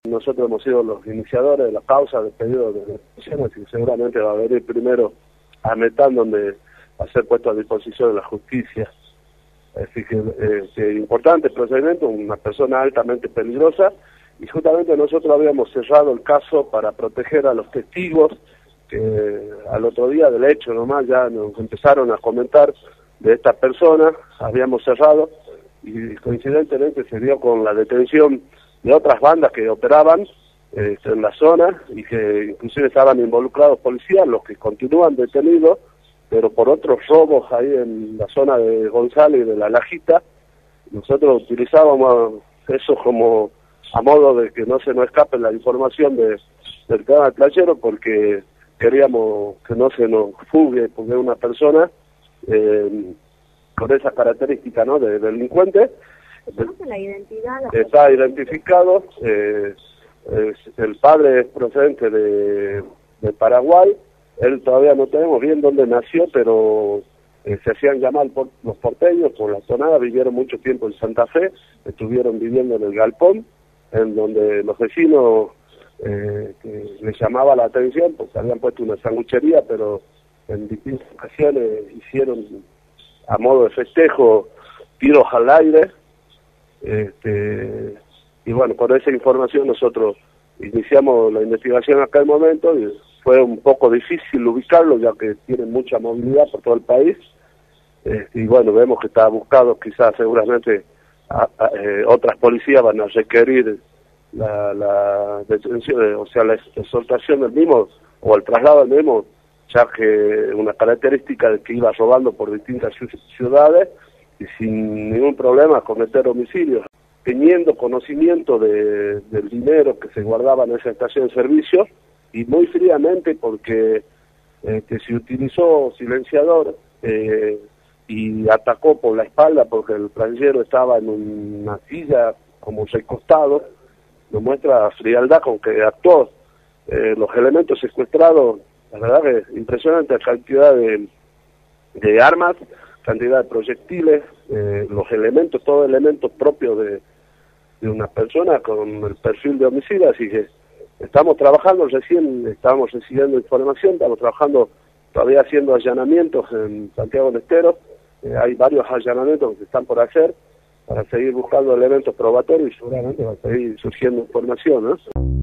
Nosotros hemos sido los iniciadores de la causa del pedido de detención, así que seguramente va a venir primero a Metán, donde va a ser puesto a disposición de la justicia. Así que importante procedimiento, una persona altamente peligrosa, y justamente nosotros habíamos cerrado el caso para proteger a los testigos, que al otro día del hecho nomás ya nos empezaron a comentar de esta persona, habíamos cerrado, y coincidentemente se dio con la detención de otras bandas que operaban en la zona y que inclusive estaban involucrados policías, los que continúan detenidos, pero por otros robos ahí en la zona de González y de La Lajita. Nosotros utilizábamos eso como a modo de que no se nos escape la información del tema playero, porque queríamos que no se nos fugue, porque es una persona con esa característica, ¿no?, de delincuente. La identidad, está identificado, el padre es procedente de Paraguay, él todavía no tenemos bien dónde nació, pero se hacían llamar los porteños por la tonada, vivieron mucho tiempo en Santa Fe, estuvieron viviendo en el Galpón, en donde los vecinos les llamaba la atención, porque habían puesto una sanguchería, pero en distintas ocasiones hicieron a modo de festejo tiros al aire. Y bueno, con esa información nosotros iniciamos la investigación acá al momento, y fue un poco difícil ubicarlo, ya que tienen mucha movilidad por todo el país, y bueno, vemos que está buscado, quizás seguramente otras policías van a requerir la detención, o sea, la exhortación del mismo, o el traslado del mismo, ya que una característica de que iba robando por distintas ciudades, y sin ningún problema cometer homicidios, teniendo conocimiento del dinero que se guardaba en esa estación de servicio, y muy fríamente porque se utilizó silenciador y atacó por la espalda, porque el playero estaba en una silla como recostado. Nos muestra frialdad con que actuó. Los elementos secuestrados, la verdad que es impresionante la cantidad de armas, cantidad de proyectiles, los elementos, todos elementos propios de una persona con el perfil de homicida. Así que estamos trabajando, recién estamos recibiendo información, estamos trabajando todavía haciendo allanamientos en Santiago del Estero. Hay varios allanamientos que se están por hacer para seguir buscando elementos probatorios, y seguramente va a seguir surgiendo información, ¿no?